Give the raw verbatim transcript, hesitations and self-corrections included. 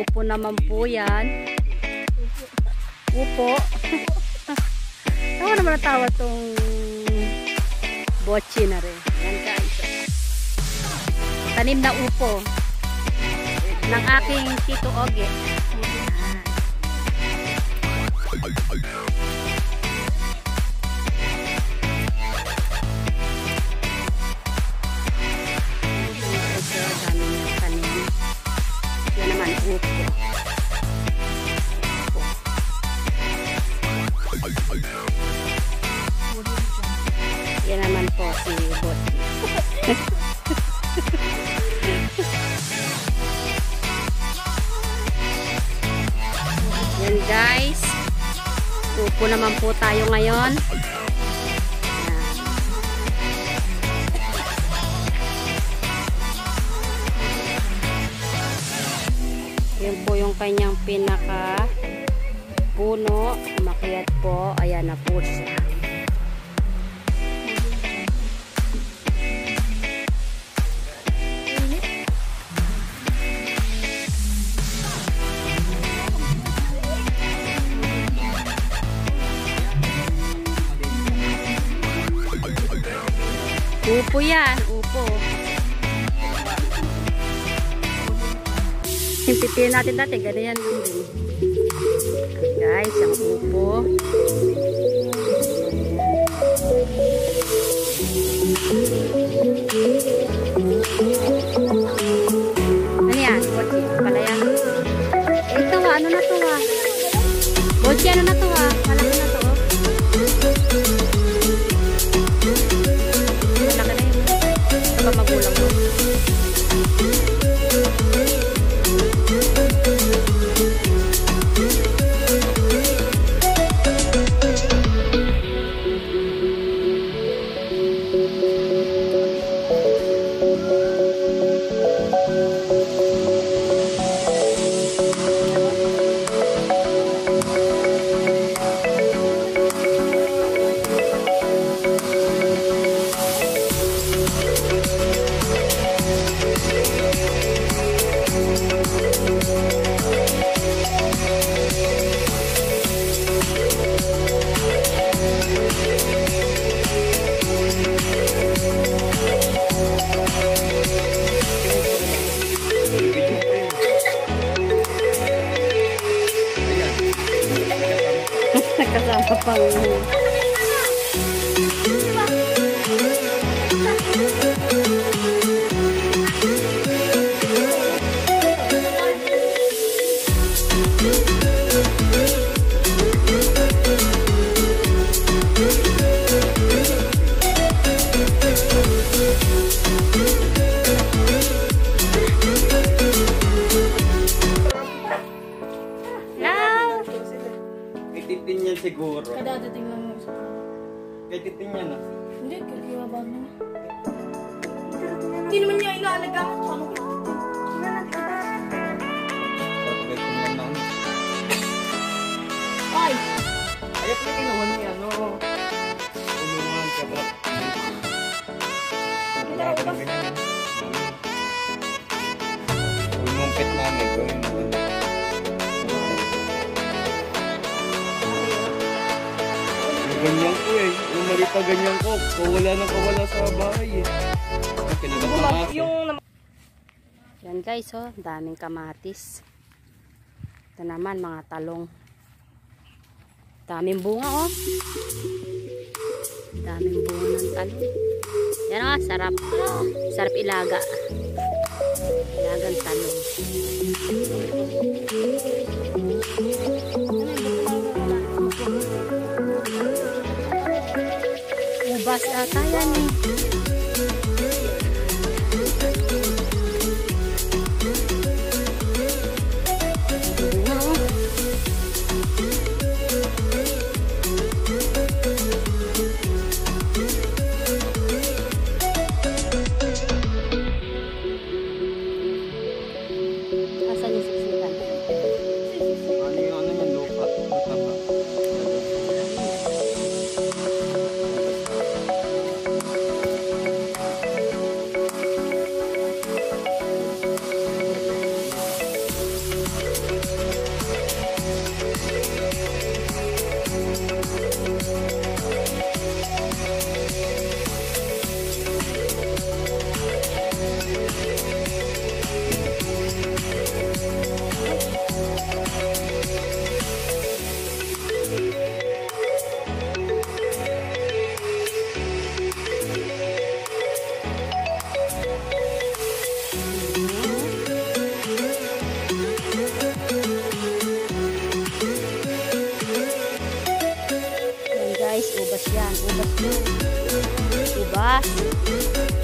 upo naman po yan. Upo. Tawa naman natawa tong botchi na rin. Yan guys. Tanim na upo ng aking Tito Oge. Yan naman upo. Yan naman po si Botchi. Yan guys. Upo naman po tayo ngayon. Yan po yung kanyang pinaka puno. Umakyat po. Ayan na po siya. Upo yan, upo. Yung pipili natin dati, ganyan din. Guys, ang upo. Ano yan? Botchi, pala yan. Eh, ito ah, ano na to ah? Botchi, ano na to ah? Malaki na to oh. Magulang mo. Kasama pang siguro. Kadadating lang mo. Kaya titin niya na. Hindi, kaya ba na. Hindi naman niya inaalagaan. Paano ko? Pagkat niya na. Ay! Ayat na kinuha niya, no? Tulungan ka ba? Kita ako ba? Umumpit namin. Gawin mo. Ganyan ko eh. Yung mali pa ganyan ko. Kawala na kawala sa bahay eh. Pinagpapangako. Yung... Yan guys oh. Daming kamatis. Ito naman mga talong. Daming bunga oh. Daming bunga ng talong. Yan oh. Sarap. Sarap ilaga. Ilagang talong. Ubas ata yan eh. Asan yung siksikan? Ano yung ano yung lupa? Mataba. bukas.